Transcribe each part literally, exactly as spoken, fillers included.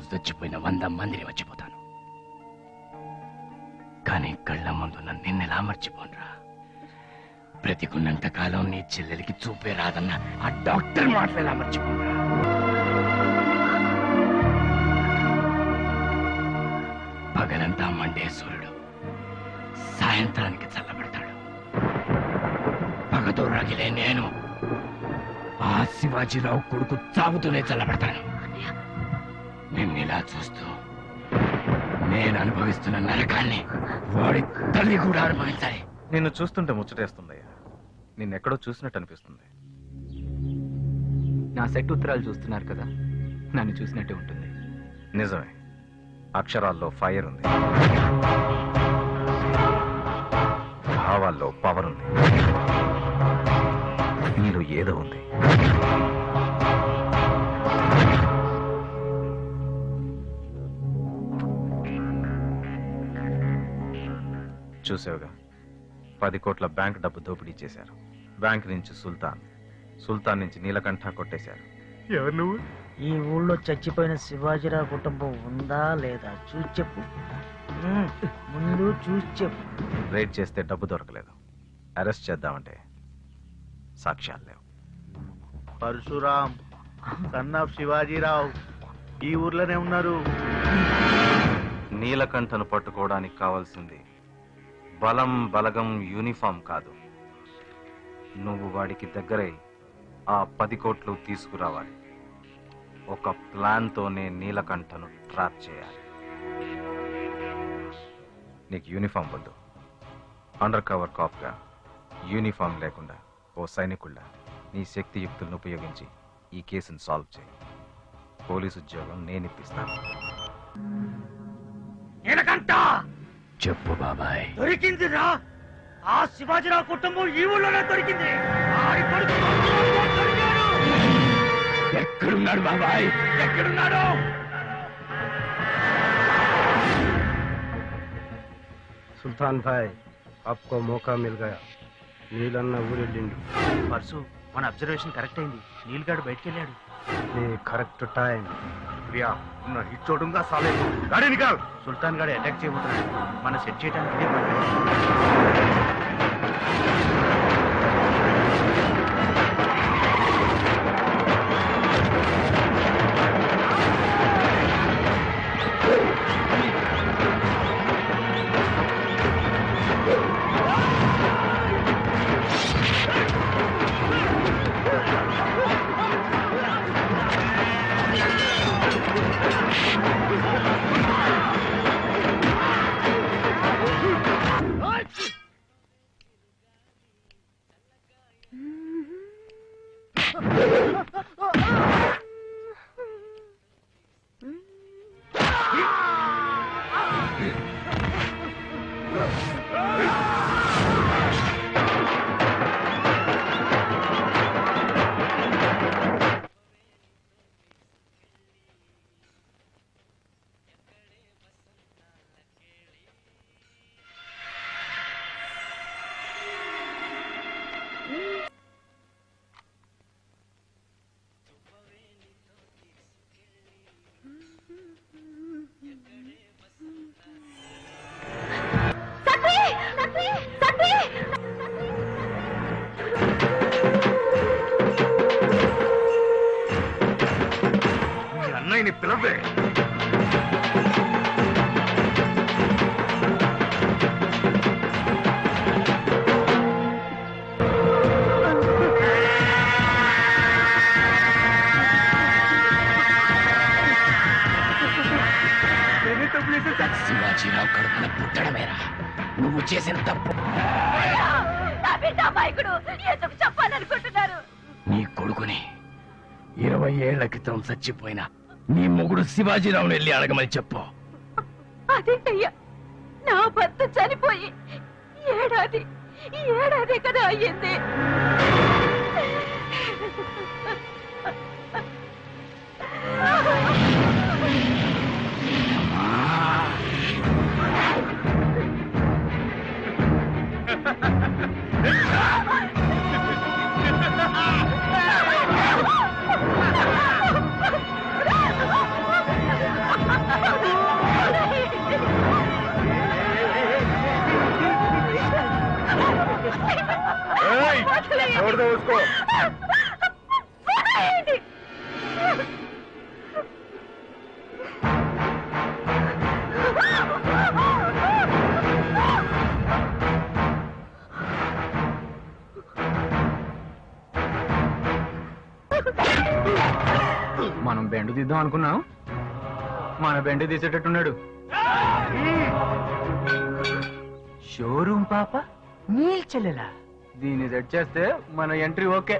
రోజు చచ్చిపోయిన వంద మందిని మర్చిపోతాను, కానీ కళ్ళ ముందు నన్ను నిన్నెలా మర్చిపోనరా? బ్రతికున్నంత కాలం నీ చెల్లెలికి చూపే రాదన్న ఆ డాక్టర్ మాటలు ఎలా మర్చిపోనరా? పగలంతా మండే సూర్యుడు సాయంత్రానికి చల్లబడతాడు. పగతో రగిలే నేను ఆ శివాజీరావు కొడుకు చావుతూనే చల్లబడతాను. నిన్నిలా చూస్తూ నేను అనుభవిస్తున్న నరకాన్ని వాడి తల్లి కూడా అనుభవించాలి. నిన్ను చూస్తుంటే ముచ్చటేస్తుందయ్యా. నిన్నెక్కడో చూసినట్టు అనిపిస్తుంది. నా సెట్ ఉత్తరాలు చూస్తున్నారు కదా, నన్ను చూసినట్టే ఉంటుంది. నిజమే, అక్షరాల్లో ఫైర్ ఉంది, భావాల్లో పవర్ ఉంది, నీలో ఏదో ఉంది. చూసావుగా, పది కోట్ల బ్యాంక్ డబ్బు దోపిడీ చేశారు. బ్యాంక్ నుంచి సుల్తాన్, సుల్తాన్ నుంచి నీలకంఠ కొట్టేశారు. ఎవరు నువ్వు? ఈ ఊళ్ళో చచ్చిపోయిన శివాజీరావు కుటుంబం ఉందా లేదా చూసి చెప్పు. ముందు చూసి చెప్పు. రైడ్ చేస్తే డబ్బు దొరకలేదు, అరెస్ట్ చేద్దామంటే సాక్ష్యాలు లేవు. పరశురాం సన్ ఆఫ్ శివాజీరావు ఈ ఊర్లోనే ఉన్నారు. నీలకంఠను పట్టుకోవడానికి కావాల్సింది బలం, బలగం, యూనిఫామ్ కాదు. నువ్వు వాడికి దగ్గరై ఆ పది కోట్లు తీసుకురావాలి. ఒక ప్లాన్తోనే నీలకంఠను ట్రాప్ చేయాలి. నీకు యూనిఫామ్ వద్దు. అండర్ కవర్ కాప్గా యూనిఫామ్ లేకుండా ఓ సైనికుళ్ళ నీ శక్తియుక్తులను ఉపయోగించి ఈ కేసును సాల్వ్ చేయి. పోలీసు ఉద్యోగం నేను ఇప్పిస్తాను. చెప్పు బాబాయ్. దొరికిందిరా, ఆ శివాజీరావు కుటుంబం ఈ ఊళ్ళోనే దొరికింది. ఎక్కడున్నాడు బాబాయ్? ఎక్కడున్నాడు? సుల్తాన్ భాయ్, आपको मौका मिल गया. నీలన్న ఊరెళ్ళిండు. పర్సు మన అబ్జర్వేషన్ కరెక్ట్ అయింది. నీల్గాడు బయటికి వెళ్ళాడు. Correct time. ప్రియా హిట్ చూడంగా సాలే గాడి నికాల్. సుల్తాన్ గాడి అటాక్ చేయబోతున్నాడు. మనం సెట్ చేయడానికి ఇదే అన్నయ్యని పిలవే. శివాజీరావు కడుపున పుట్టడమేరా నువ్వు చేసిన తప్పు. చెప్పాలనుకుంటున్నారు. నీ కొడుకుని ఇరవై ఏళ్ల క్రితం చచ్చిపోయిన నీ మొగుడు శివాజీరావును వెళ్ళి అడగమని చెప్పు. అదేంటయ్యా, నా భర్త చనిపోయి ఏడాది ఏడాది కదా అయ్యింది. छोड़ दो उसको। మనం బెండు తీద్దాం అనుకున్నాం, మన బెండు తీసేటట్టున్నాడు. షోరూమ్ పాప నీల్ చెల్లెలా? దీన్ని సెట్ చేస్తే మన ఎంట్రీ ఓకే.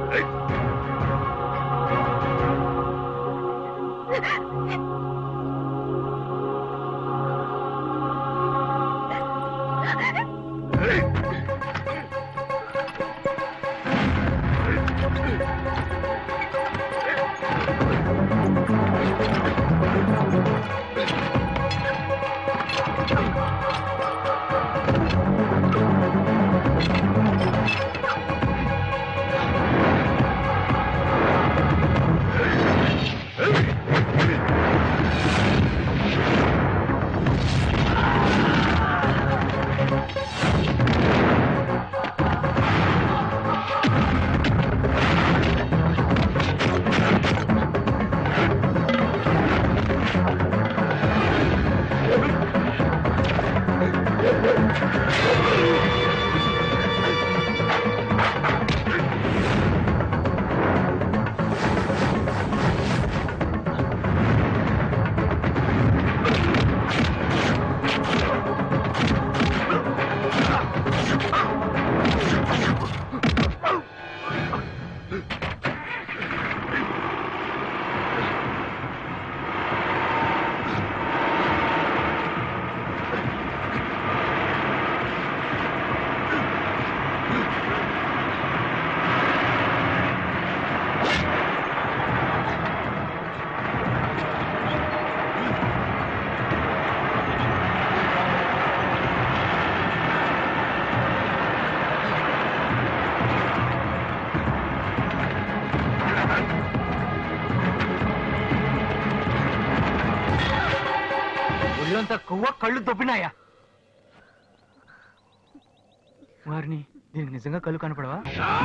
ఒళ్ళంతా కొవ్వ, కళ్ళు దొబ్బినాయా? వారిని దీనికి నిజంగా కళ్ళు కనపడవా?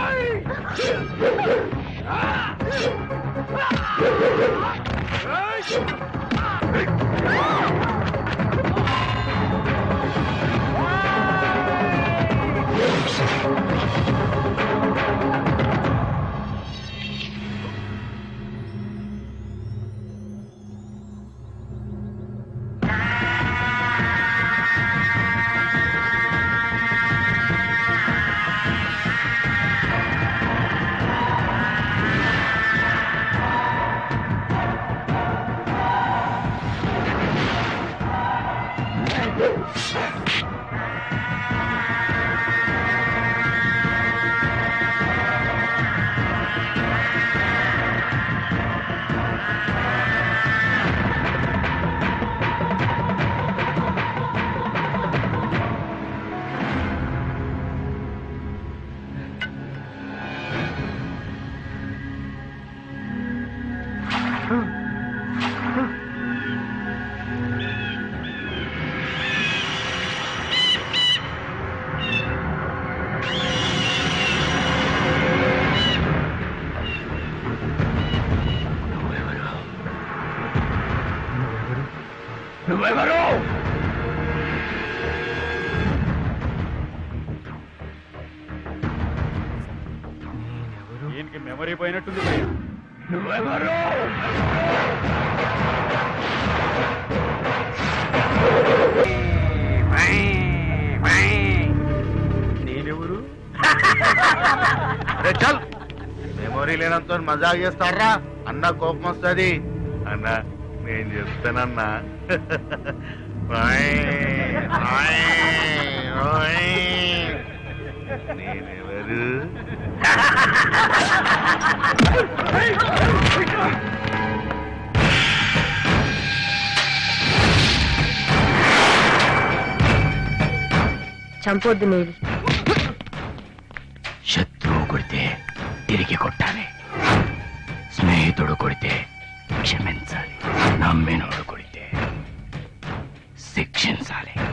నువ్వెవరు? ఈయనకి మెమరీ పోయినట్టుంది. నువ్వెవరు? నేనెవరు? చల్, మెమరీ లేనంత మజాక్ చేస్తారా అన్న, కోపం వస్తుంది అన్న. నేను చెప్తానన్నా. నేనెవరు? చంపొద్దు నీళ్ళు. శత్రువు కొడితే తిరిగి కొట్టాలి, స్నేహితుడు కొడితే క్షమించాలి, నమ్మినోడు కొడితే శిక్షించాలి.